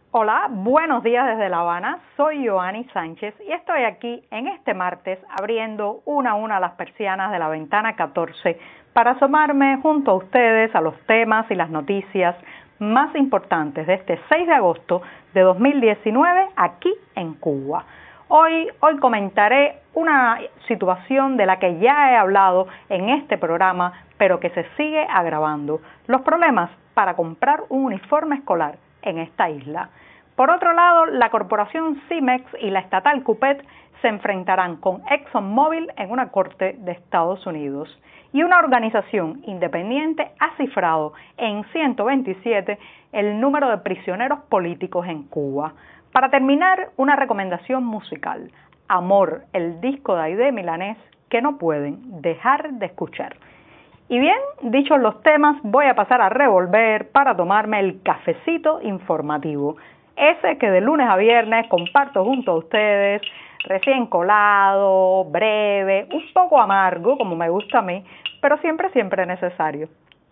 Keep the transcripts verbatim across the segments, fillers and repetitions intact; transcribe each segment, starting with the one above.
Hola, buenos días desde La Habana, soy Joanny Sánchez y estoy aquí en este martes abriendo una a una las persianas de la ventana catorce para asomarme junto a ustedes a los temas y las noticias más importantes de este seis de agosto de dos mil diecinueve aquí en Cuba. Hoy, hoy comentaré una situación de la que ya he hablado en este programa, pero que se sigue agravando: los problemas para comprar un uniforme escolar en esta isla. Por otro lado, la corporación Cemex y la estatal Cupet se enfrentarán con ExxonMobil en una corte de Estados Unidos. Y una organización independiente ha cifrado en ciento veintisiete el número de prisioneros políticos en Cuba. Para terminar, una recomendación musical: Amor, el disco de Aide Milanés, que no pueden dejar de escuchar. Y bien, dichos los temas, voy a pasar a revolver para tomarme el cafecito informativo, ese que de lunes a viernes comparto junto a ustedes, recién colado, breve, un poco amargo, como me gusta a mí, pero siempre, siempre necesario.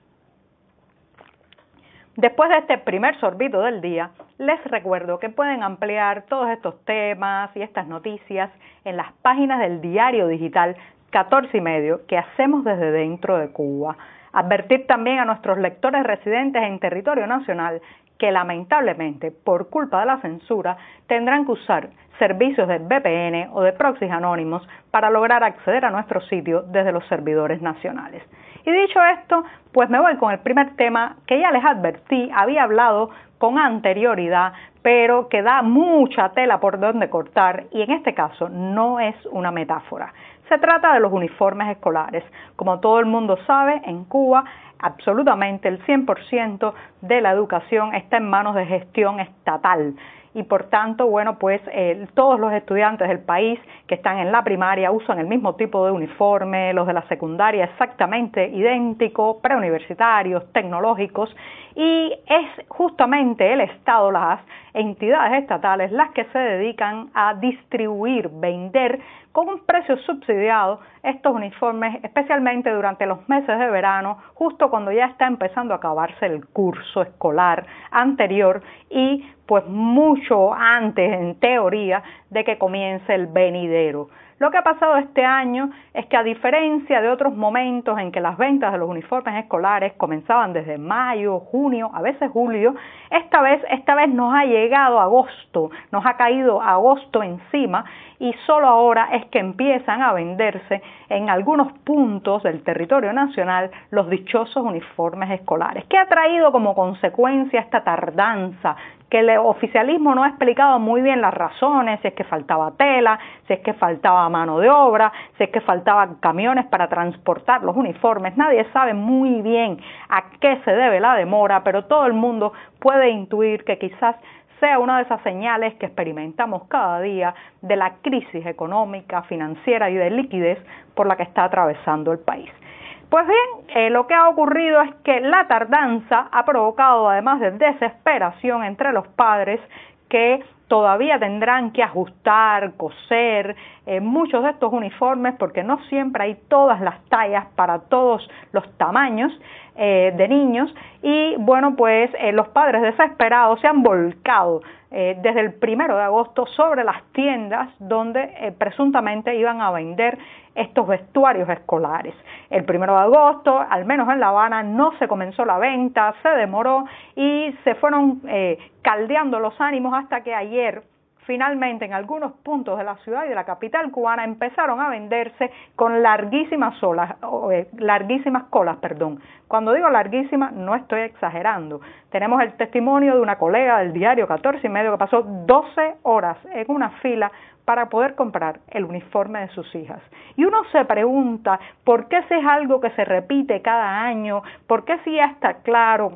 Después de este primer sorbito del día, les recuerdo que pueden ampliar todos estos temas y estas noticias en las páginas del diario digital catorce y medio que hacemos desde dentro de Cuba. Advertir también a nuestros lectores residentes en territorio nacional que lamentablemente, por culpa de la censura, tendrán que usar servicios de V P N o de proxies anónimos para lograr acceder a nuestro sitio desde los servidores nacionales. Y dicho esto, pues me voy con el primer tema que ya les advertí, había hablado con anterioridad, pero que da mucha tela por donde cortar, y en este caso no es una metáfora. Se trata de los uniformes escolares. Como todo el mundo sabe, en Cuba absolutamente el cien por ciento de la educación está en manos de gestión estatal. Y por tanto, bueno, pues eh, todos los estudiantes del país que están en la primaria usan el mismo tipo de uniforme, los de la secundaria exactamente idéntico, preuniversitarios, tecnológicos, y es justamente el Estado, las entidades estatales, las que se dedican a distribuir, vender con un precio subsidiado estos uniformes, especialmente durante los meses de verano, justo cuando ya está empezando a acabarse el curso escolar anterior y pues mucho antes, en teoría, de que comience el venidero. Lo que ha pasado este año es que, a diferencia de otros momentos en que las ventas de los uniformes escolares comenzaban desde mayo, junio, a veces julio, esta vez, esta vez nos ha llegado agosto, nos ha caído agosto encima, y solo ahora es que empiezan a venderse en algunos puntos del territorio nacional los dichosos uniformes escolares. ¿Qué ha traído como consecuencia esta tardanza? Que el oficialismo no ha explicado muy bien las razones, si es que faltaba tela, si es que faltaba mano de obra, si es que faltaban camiones para transportar los uniformes. Nadie sabe muy bien a qué se debe la demora, pero todo el mundo puede intuir que quizás sea una de esas señales que experimentamos cada día de la crisis económica, financiera y de liquidez por la que está atravesando el país. Pues bien, eh, lo que ha ocurrido es que la tardanza ha provocado, además de desesperación entre los padres, que todavía tendrán que ajustar, coser eh, muchos de estos uniformes, porque no siempre hay todas las tallas para todos los tamaños eh, de niños, y bueno, pues eh, los padres desesperados se han volcado eh, desde el primero de agosto sobre las tiendas donde eh, presuntamente iban a vender estos vestuarios escolares. El primero de agosto, al menos en La Habana, no se comenzó la venta, se demoró y se fueron eh, caldeando los ánimos hasta que ayer, finalmente, en algunos puntos de la ciudad y de la capital cubana empezaron a venderse con larguísimas olas, eh, larguísimas colas, perdón. Cuando digo larguísimas, no estoy exagerando. Tenemos el testimonio de una colega del diario catorce y medio que pasó doce horas en una fila para poder comprar el uniforme de sus hijas. Y uno se pregunta, ¿por qué si es algo que se repite cada año? ¿Por qué si ya está claro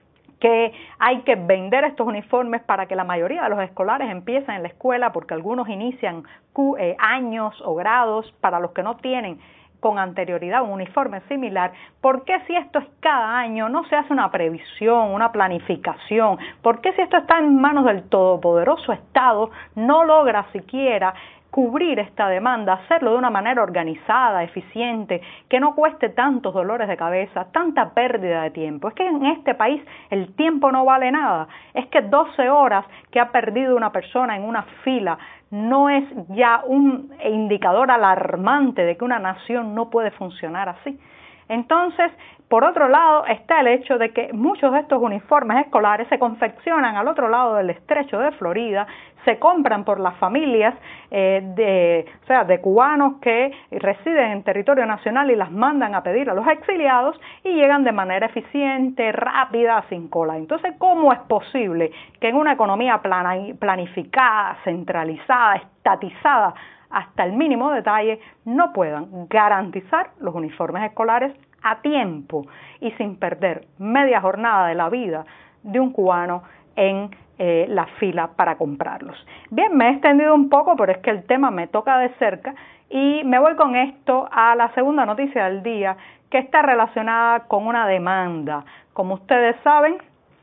que hay que vender estos uniformes para que la mayoría de los escolares empiecen en la escuela, porque algunos inician eh, años o grados para los que no tienen con anterioridad un uniforme similar? ¿Por qué si esto es cada año no se hace una previsión, una planificación? ¿Por qué si esto está en manos del todopoderoso Estado no logra siquiera cubrir esta demanda, hacerlo de una manera organizada, eficiente, que no cueste tantos dolores de cabeza, tanta pérdida de tiempo. Es que en este país el tiempo no vale nada. Es que doce horas que ha perdido una persona en una fila no es ya un indicador alarmante de que una nación no puede funcionar así. Entonces, por otro lado, está el hecho de que muchos de estos uniformes escolares se confeccionan al otro lado del estrecho de Florida, se compran por las familias eh, de, o sea, de cubanos que residen en territorio nacional y las mandan a pedir a los exiliados y llegan de manera eficiente, rápida, sin cola. Entonces, ¿cómo es posible que en una economía plana, planificada, centralizada, estatizada, hasta el mínimo detalle, no puedan garantizar los uniformes escolares a tiempo y sin perder media jornada de la vida de un cubano en eh, la fila para comprarlos? Bien, me he extendido un poco, pero es que el tema me toca de cerca y me voy con esto a la segunda noticia del día, que está relacionada con una demanda. Como ustedes saben,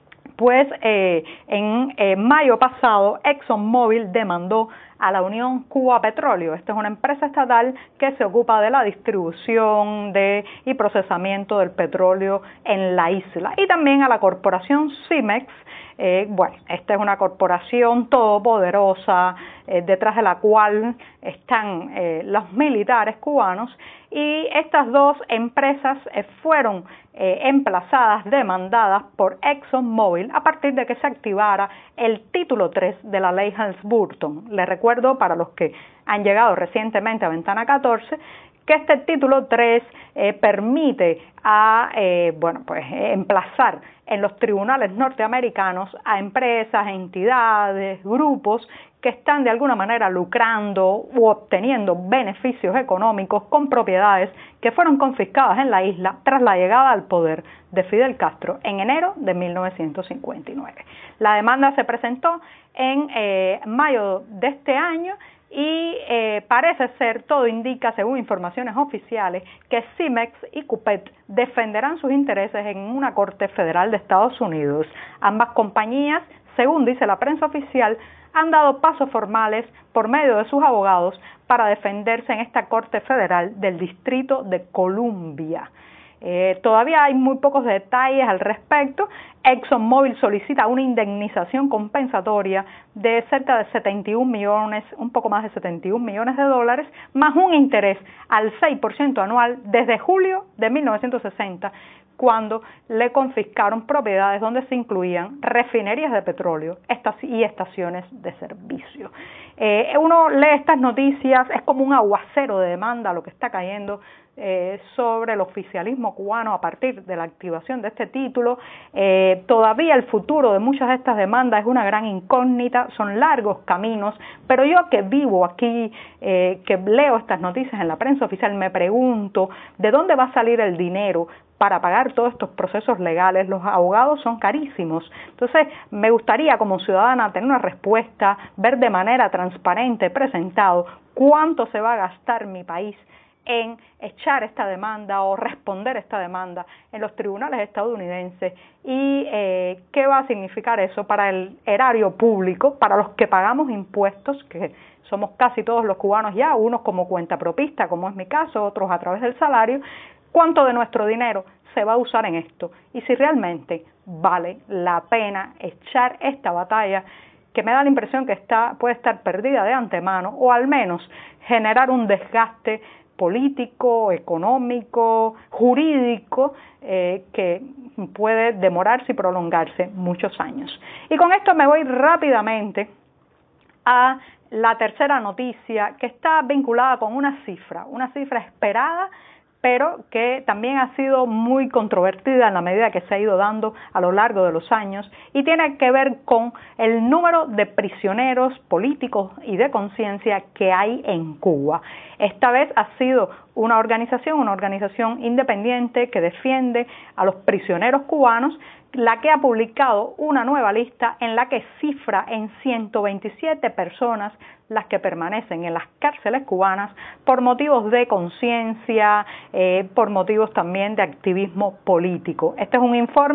pues eh, en eh, mayo pasado ExxonMobil demandó a la Unión Cuba Petróleo. Esta es una empresa estatal que se ocupa de la distribución de y procesamiento del petróleo en la isla, y también a la corporación Cimex. Eh, bueno, esta es una corporación todopoderosa eh, detrás de la cual están eh, los militares cubanos, y estas dos empresas eh, fueron eh, emplazadas, demandadas por ExxonMobil a partir de que se activara el título tres de la ley Helms-Burton. Les recuerdo, para los que han llegado recientemente a Ventana catorce, que este título tres eh, permite a, eh, bueno, pues, eh, emplazar en los tribunales norteamericanos a empresas, entidades, grupos que están de alguna manera lucrando u obteniendo beneficios económicos con propiedades que fueron confiscadas en la isla tras la llegada al poder de Fidel Castro en enero de mil novecientos cincuenta y nueve. La demanda se presentó en eh, mayo de este año y eh, parece ser, todo indica, según informaciones oficiales, que Cimex y Cupet defenderán sus intereses en una corte federal de Estados Unidos. Ambas compañías, según dice la prensa oficial, han dado pasos formales por medio de sus abogados para defenderse en esta corte federal del Distrito de Columbia. Eh, todavía hay muy pocos detalles al respecto. ExxonMobil solicita una indemnización compensatoria de cerca de setenta y un millones, un poco más de setenta y un millones de dólares, más un interés al seis por ciento anual desde julio de mil novecientos sesenta, cuando le confiscaron propiedades donde se incluían refinerías de petróleo y estaciones de servicio. Eh, uno lee estas noticias, es como un aguacero de demanda lo que está cayendo eh, sobre el oficialismo cubano a partir de la activación de este título. Eh, todavía el futuro de muchas de estas demandas es una gran incógnita, son largos caminos, pero yo que vivo aquí, eh, que leo estas noticias en la prensa oficial, me pregunto de dónde va a salir el dinero para pagar todos estos procesos legales. Los abogados son carísimos. Entonces, me gustaría como ciudadana tener una respuesta, ver de manera transparente, presentado, cuánto se va a gastar mi país en echar esta demanda o responder esta demanda en los tribunales estadounidenses y eh, qué va a significar eso para el erario público, para los que pagamos impuestos, que somos casi todos los cubanos ya, unos como cuentapropista, como es mi caso, otros a través del salario. ¿Cuánto de nuestro dinero se va a usar en esto? Y si realmente vale la pena echar esta batalla, que me da la impresión que está, puede estar perdida de antemano, o al menos generar un desgaste político, económico, jurídico, eh, que puede demorarse y prolongarse muchos años. Y con esto me voy rápidamente a la tercera noticia, que está vinculada con una cifra, una cifra esperada, pero que también ha sido muy controvertida en la medida que se ha ido dando a lo largo de los años, y tiene que ver con el número de prisioneros políticos y de conciencia que hay en Cuba. Esta vez ha sido una organización, una organización independiente que defiende a los prisioneros cubanos, la que ha publicado una nueva lista en la que cifra en ciento veintisiete personas las que permanecen en las cárceles cubanas por motivos de conciencia, eh, por motivos también de activismo político. Este es un informe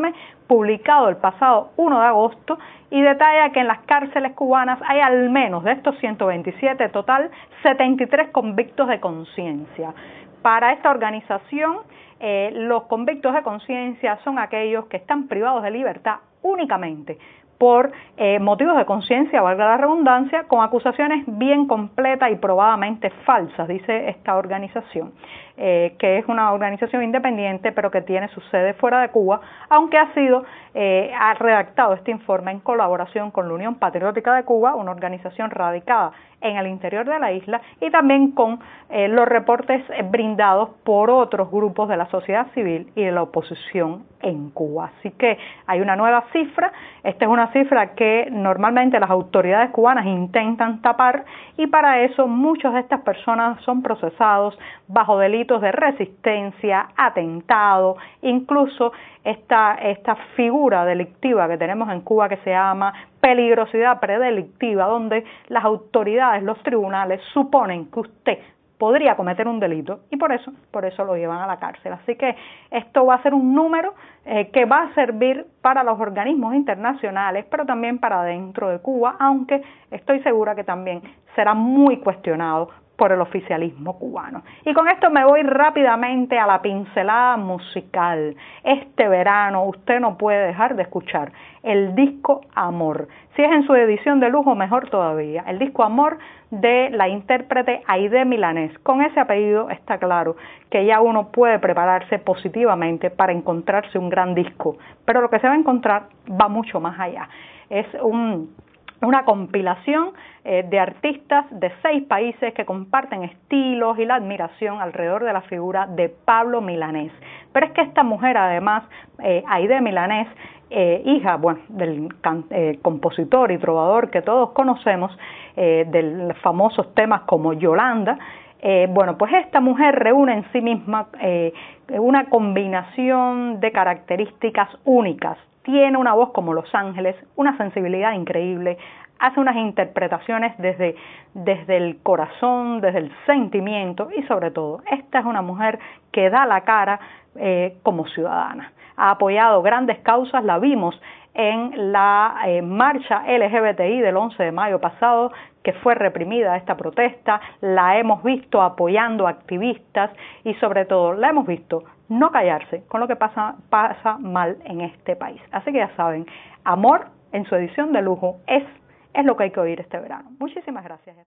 publicado el pasado uno de agosto, y detalla que en las cárceles cubanas hay al menos de estos ciento veintisiete total, setenta y tres convictos de conciencia. Para esta organización, eh, los convictos de conciencia son aquellos que están privados de libertad únicamente por eh, motivos de conciencia, valga la redundancia, con acusaciones bien completas y probadamente falsas, dice esta organización, eh, que es una organización independiente, pero que tiene su sede fuera de Cuba, aunque ha sido, eh, ha redactado este informe en colaboración con la Unión Patriótica de Cuba, una organización radicada en el interior de la isla, y también con eh, los reportes eh, brindados por otros grupos de la sociedad civil y de la oposición en Cuba. Así que hay una nueva cifra. Esta es una cifra que normalmente las autoridades cubanas intentan tapar, y para eso muchas de estas personas son procesados bajo delitos de resistencia, atentado, incluso esta, esta figura delictiva que tenemos en Cuba que se llama peligrosidad predelictiva, donde las autoridades, los tribunales suponen que usted podría cometer un delito y por eso, por eso lo llevan a la cárcel. Así que esto va a ser un número eh, que va a servir para los organismos internacionales, pero también para dentro de Cuba, aunque estoy segura que también será muy cuestionado por el oficialismo cubano. Y con esto me voy rápidamente a la pincelada musical. Este verano usted no puede dejar de escuchar el disco Amor. Si es en su edición de lujo, mejor todavía. El disco Amor de la intérprete Aide Milanés. Con ese apellido está claro que ya uno puede prepararse positivamente para encontrarse un gran disco. Pero lo que se va a encontrar va mucho más allá. Es un... una compilación eh, de artistas de seis países que comparten estilos y la admiración alrededor de la figura de Pablo Milanés. Pero es que esta mujer, además, eh, Aide Milanés, eh, hija bueno, del can, eh, compositor y trovador que todos conocemos, eh, de famosos temas como Yolanda, Eh, bueno, pues esta mujer reúne en sí misma eh, una combinación de características únicas. Tiene una voz como Los Ángeles, una sensibilidad increíble, hace unas interpretaciones desde, desde el corazón, desde el sentimiento, y sobre todo, esta es una mujer que da la cara eh, como ciudadana. Ha apoyado grandes causas, la vimos en la eh, marcha L G B T I del once de mayo pasado, que fue reprimida esta protesta, la hemos visto apoyando activistas y sobre todo la hemos visto no callarse con lo que pasa, pasa mal en este país. Así que ya saben, Amor en su edición de lujo es, es lo que hay que oír este verano. Muchísimas gracias.